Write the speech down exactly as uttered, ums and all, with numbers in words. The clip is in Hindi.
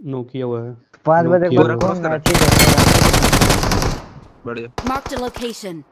नो किया हुआ है। पाँच नो बजे किया को हुआ है। क्रॉस फोन करा। मैच ही करेगा। बढ़िया। Marked a location.